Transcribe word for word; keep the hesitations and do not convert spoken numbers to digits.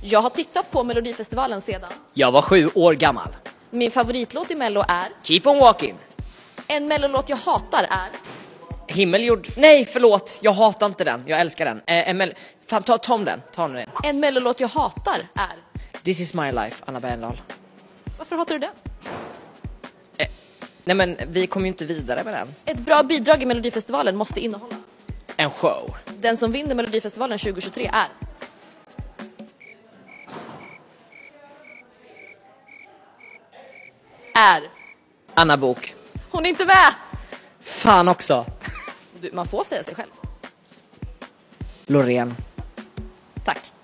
Jag har tittat på Melodifestivalen sedan. Jag var sju år gammal. Min favoritlåt i Mello är... Keep on walking. En Mellolåt jag hatar är... Himmeljord. Nej, förlåt. Jag hatar inte den. Jag älskar den. Eh, en mell- Fan, ta, ta om den. Ta om den. En Mellolåt jag hatar är... This is my life, Anna Bergendahl. Varför hatar du den? Eh, nej, men vi kommer ju inte vidare med den. Ett bra bidrag i Melodifestivalen måste innehålla... En show. Den som vinner Melodifestivalen tjugo tjugotre är... Är... Anna Bok. Hon är inte med! Fan också. Du, man får säga sig själv. Loreen. Tack.